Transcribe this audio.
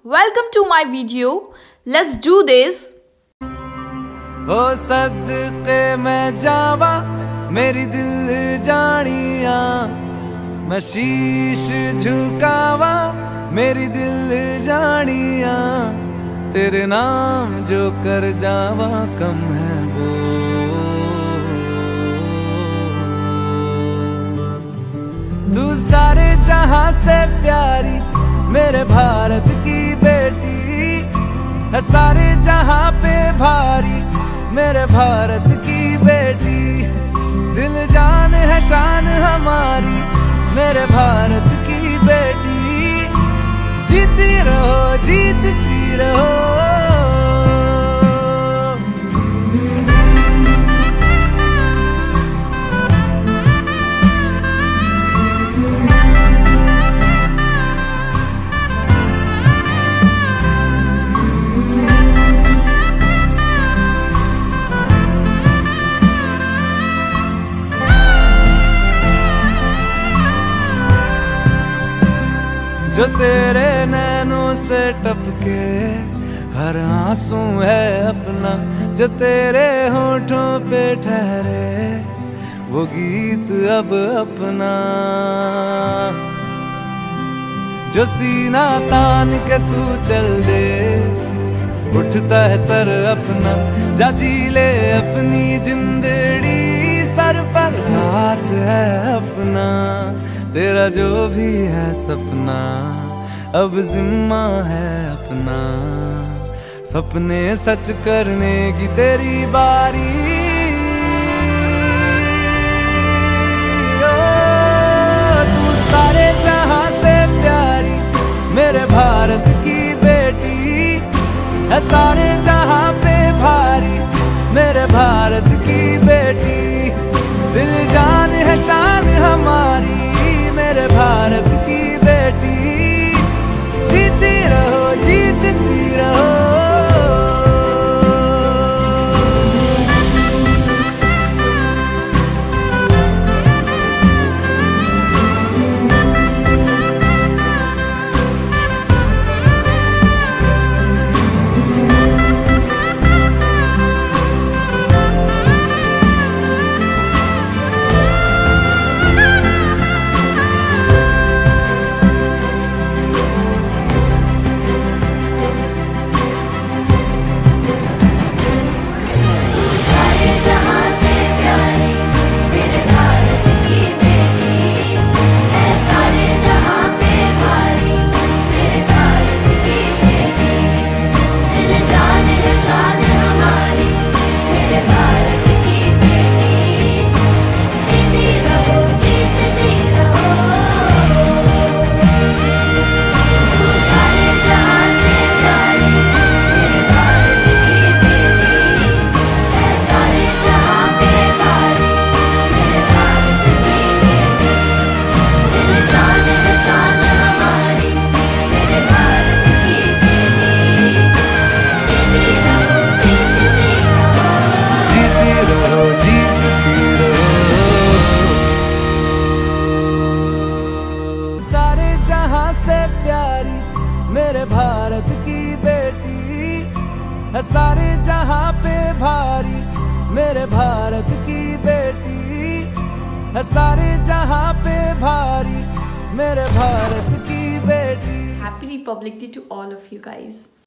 Welcome to my video. Let's do this. ओ सदके मैं जावा मेरी दिल जानिया, मैं शीश झुकावा मेरी दिल जानिया, तेरे नाम जो कर जावा कम है वो। तू सारे जहां से प्यारी मेरे भारत की बेटी है, सारे जहां पे भारी मेरे भारत की बेटी। दिल जान है शान हमारी मेरे भारत की बेटी। जीती रहो जीतती रहो। जो तेरे नैनों से टपके हर आंसू है अपना, जो तेरे होठों पे ठहरे वो गीत अब अपना। जो सीना तान के तू चल दे उठता है सर अपना, जा जी ले अपनी जिंदड़ी, सर पर हाथ है अपना। तेरा जो भी है सपना अब जिम्मा है अपना, सपने सच करने की तेरी बारी। ओ तू सारे जहां से प्यारी मेरे भारत की बेटी है, सारे जहां पे भारी मेरे भारत की बेटी। दिल जान है शान हमारी मेरे भारत की बेटी। जीती रहो जीतती रहो। मेरे भारत की बेटी है, सारे जहां पे भारी मेरे भारत की बेटी है, सारे जहां पे भारी मेरे भारत की बेटी। Happy Republic Day to all of you guys.